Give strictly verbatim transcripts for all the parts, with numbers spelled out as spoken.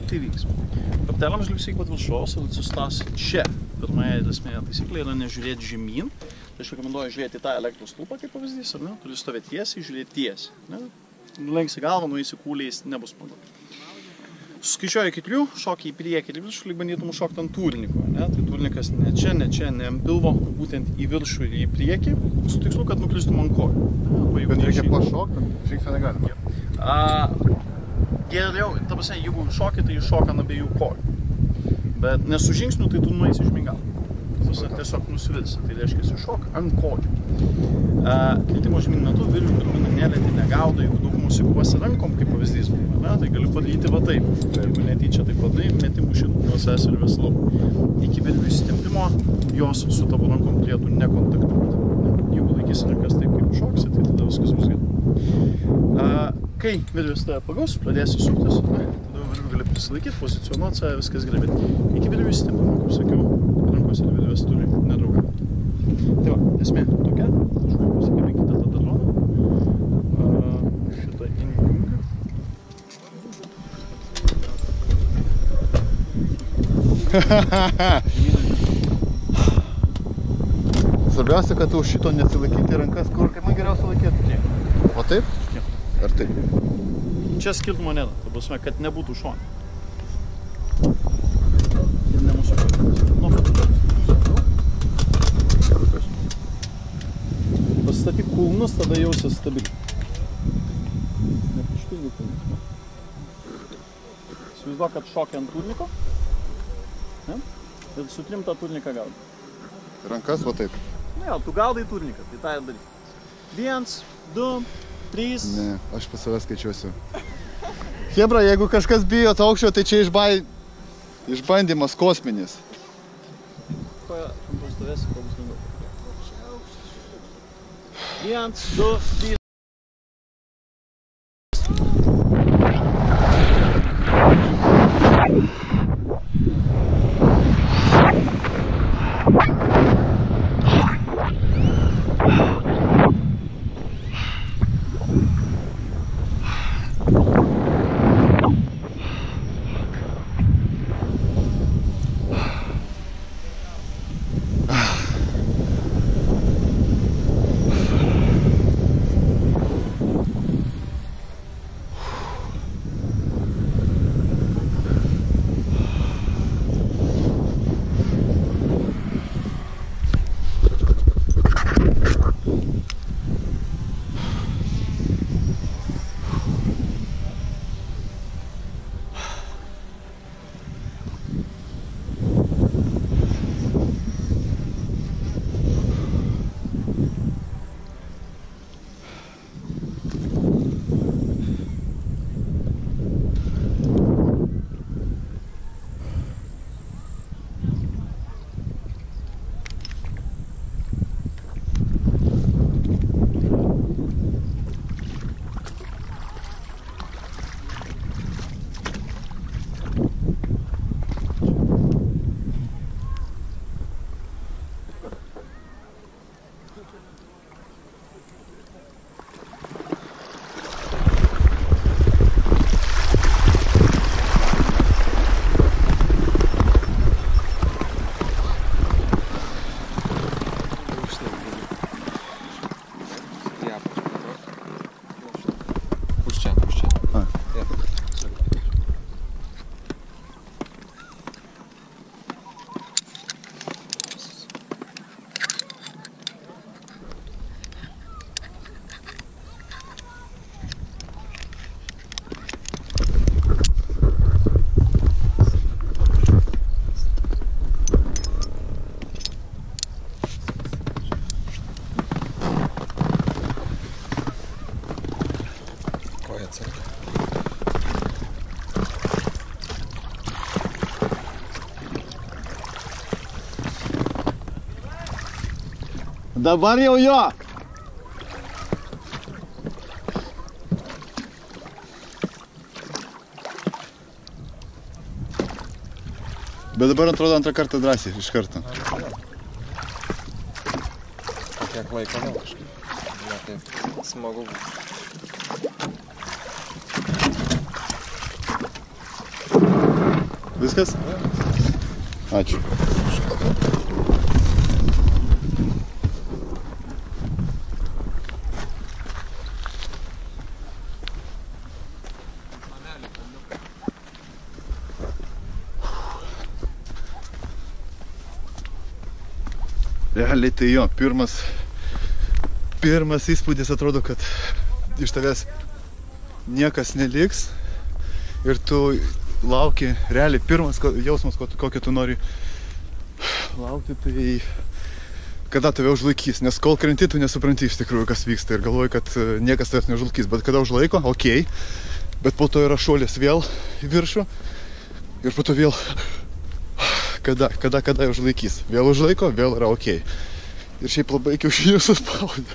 tai vyks. Kartelėms liuksik pat viršos ir atsistas čia. Pirmąją esmė taisyklė yra nežiūrėti žemyn. Tai aš rekomenduoju žiūrėti tą elektros stulpą kaip pavyzdys, ar ne? Turi stovėti tiesiai, žiūrėti tiesiai. Ne? Nulenksi galvą, nueisi kūliais, nebus smagu. Suskaičiuoji iki trijų, šoki į priekį ir viršų, lyg bandytum šokti ant turniko. Ne? Tai turnikas ne čia, ne čia, ne ant pilvo, būtent į viršų ir į priekį, su tikslu, kad nukristum ant kojų. Bet reikia pašokti, žingsnio negalima. Geriau, ta prasme, jeigu šoki, tai šoka ant abiejų kojų. Bet nesu žingsniu, tai tu nueisi žemyn galvą. Tiesiog nusivilsi, tai reiškia šok ant kojų. Kritimo žemyn metu virvių pirminį nelėti negaudo, jeigu daug musikuosi rankom, kaip pavyzdys buvo, ne, tai gali padaryti va taip. Jeigu netyčia tai padarai, metimų šitų nuo sesės ir veslau. Iki virvių įsitempimo jos su tavo rankom turėtų nekontaktuoti. Jeigu laikysi rankas taip, kaip šoksi, tai tada viskas bus gerai. Kai virvis tave pagaus, pradėsi suktis, ne, tada virvių gali prisilaikyti, pozicionuoti save, viskas gerai, bet iki virvių įsitempimo, kaip sakiau, rankos ir virvės turi nedraugauti. Tai va, esmė tokia, aš noriu pasakyti kitą tą daloną. Šitą įjungiu. Svarbiausia, kad už šito nesilaikyti rankas, kur kaip man geriausia laikyti. Taip. O taip? Taip. Ar taip? Čia skirtumo nėra, ta prasme, kad nebūtų šone. Ir nemusikuoti. Nu, pastatyk kulnus, tada jausies stabiliai. Ne prieškus du kulnus. Įsivaizduok, kad šoki ant turniko. Ne? Ir su trim tą turniką gaudai. Rankas, va taip. Ne, tu gaudai turniką, tai tą ir daryk. Viens, du, trys. Ne, aš pas savęs skaičiuosiu. Hebra, jeigu kažkas bijo aukščio, tai čia išbai... išbandymas kosminis. Ko ant stovėsi, ko bus lengviau. Viens, du, trys. Dabar jau jo. Bet dabar atrodo antrą kartą drąsiai, iš karto. Kiek laiko gal kažkaip. Ne, taip smagu. Thank you. Viskas? Ačiū. Realiai tai jo, pirmas, pirmas įspūdis atrodo, kad iš tavęs niekas neliks ir tu lauki, realiai pirmas jausmas, kokį tu nori laukti, tai kada tave užlaikys, nes kol krenti, tu nesupranti iš tikrųjų, kas vyksta ir galvoji, kad niekas tavęs neužlaikys, bet kada užlaiko, okei, bet po to yra šuolis vėl į viršų ir po to vėl kada, kada, kada užlaikys, vėl užlaiko, vėl yra okei. Ir šiaip labai kiaušinių suspaudė.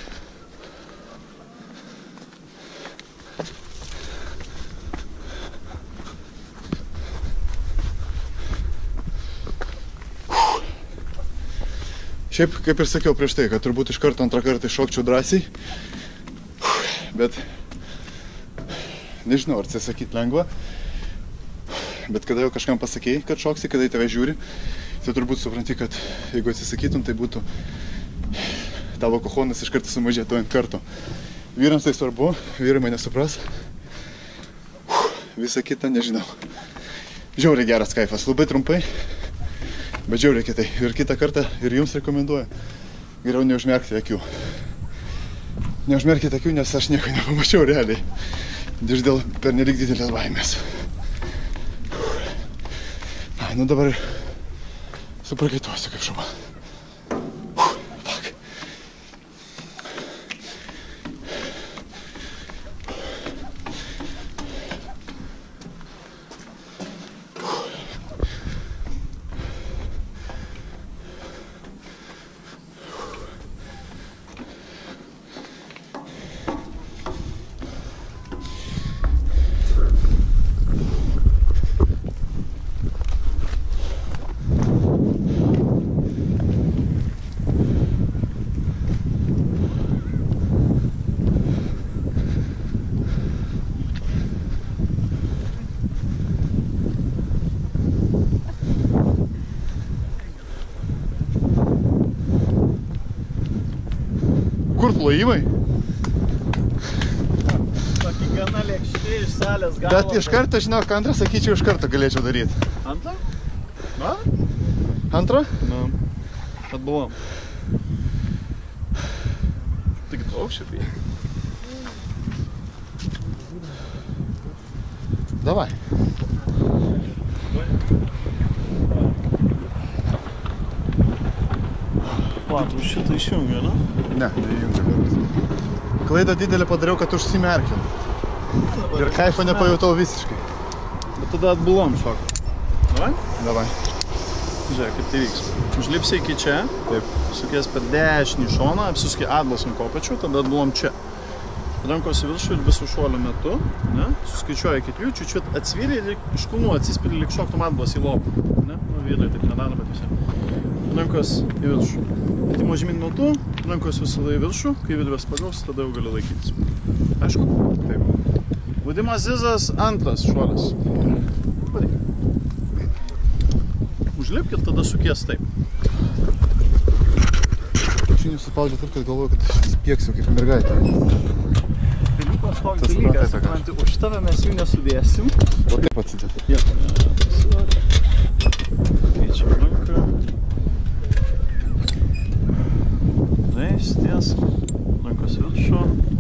Šiaip, kaip ir sakiau prieš tai, kad turbūt iš karto antrą kartą iššokčiau drąsiai, bet nežinau, ar atsisakyti lengva, bet kada jau kažkam pasakėjai, kad šoksi, kada į tave žiūri, tai turbūt supranti, kad jeigu atsisakytum, tai būtų tavo kochonas iš karto sumažėtų ant karto. Vyrams tai svarbu, vyrai mane supras, visa kita nežinau. Žiauriai geras kaifas, labai trumpai, bet žiauriai kitai. Ir kitą kartą ir jums rekomenduoju, geriau neužmerkti akių. Neužmerkite akių, nes aš nieko nepamačiau realiai. Ir dėl pernelyg didelės baimės. Ai, nu dabar suprakaituosiu kaip šuva. Kur plojimai? Tokį gana lėkšti iš salės galo. Bet iš karto, žinok, antrą, sakyčiau, iš karto galėčiau daryti. Antrą? Na? Antrą? Na. Atbuvom. Tik daug šiaip. Davai. Platų šitą išjungia, ne? Ne, neįjungia geras. Klaidą didelį padariau, kad užsimerkiau. Ir kaifą nepajutau visiškai. Bet tada atbulom šoką. Davai? Davai. Žiūrėk, kaip tai vyks. Užlipsi iki čia. Taip. Sukies per dešinį šoną, apsisuki atlas ant kopačių, tada atbulom čia. Rankos į viršų ir visų šuolio metu, ne? Suskaičiuoja iki trijų, čiučiut atsvyri ir iš kulnų atsispiri, lyg šoktum atlas į lopą. Ne? Nu, vyrai taip nedaro, bet visi. Rankos į viršų. Atimo žemyn nuo tų, rankos visada į viršų, kai virvės pagaus, tada jau gali laikytis. Aišku? Taip. Vadimas zizas, antras šuolis. Pareik. Užlipk ir tada sukies taip. Šiandien suspaudžiu taip, kad galvoju, kad spieksiu kaip mergaitė. Dalykas toks dalykas, supranti, už tave mes jų nesudėsim. O taip atsidėt. Ja. Keičiam ranką. Leis, ties. Rankos viršų.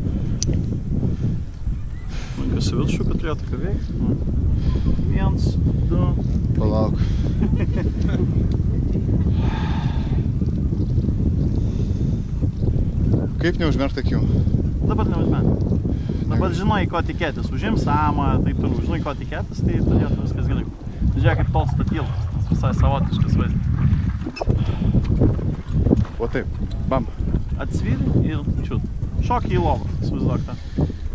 Rankos viršų, kad turėtų ką veikti. Viens, du. Palauk. Kaip neužmerkti akių? Dabar neužmerk. Dabar žinai, ko tikėtis. Užims samą, taip toliau. Žinai, ko tikėtis, tai turėtų viskas gerai. Žiūrėk, kaip tolsta tiltas. Tas visai savotiškas vaizdas. O taip. Bam. Atsvyri ir čiut. Šok į lovą. Suvaizduok tą.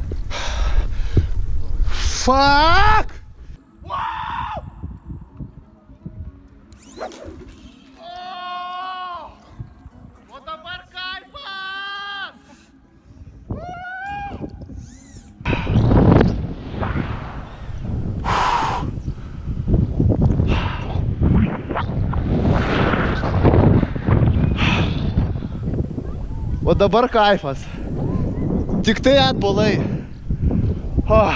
Fuck! dabar kaifas. Tik tai atbulai. Oh.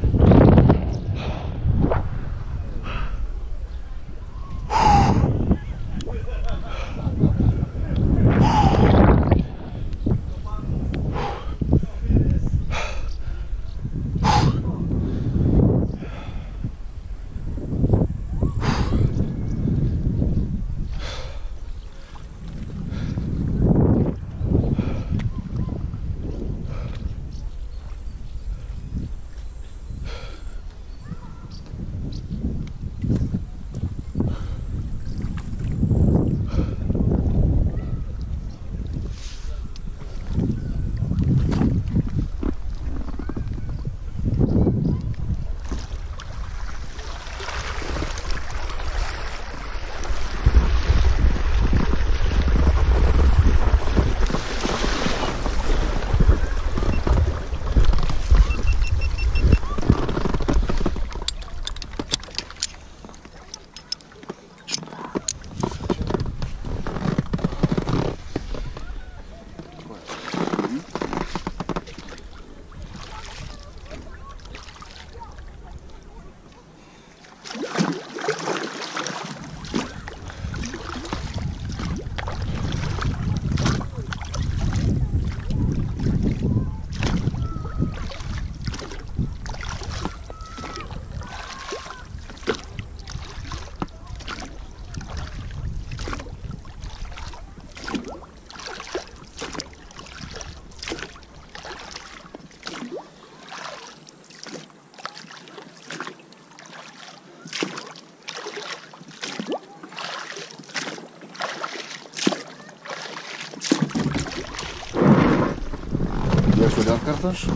Ieškau dar kartą aš.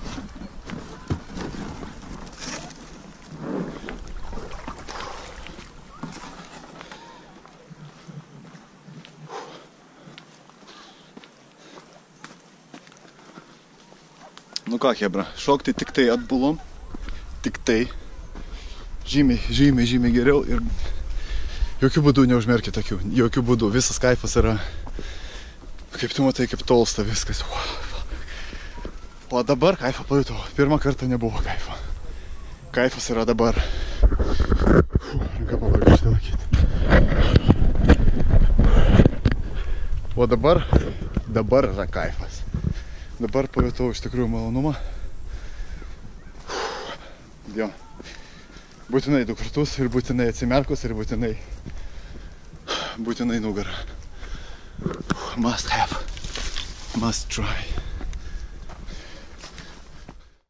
Nu ką, chebra, šokti tik tai atbulom, tik tai. Žymiai, žymiai, žymiai geriau ir jokių būdų neužmerkit akių, jokių būdų. Visas kaifas yra, kaip tu matai, kaip tolsta viskas. O dabar kaifą pajutau. Pirmą kartą nebuvo kaifo. Kaifas yra dabar. Ranka pabaiga ištilakyti. O dabar, dabar yra kaifas. Dabar pajutau iš tikrųjų malonumą. Jo. Būtinai du kartus ir būtinai atsimerkus ir būtinai, būtinai nugarą. Must have. Must try.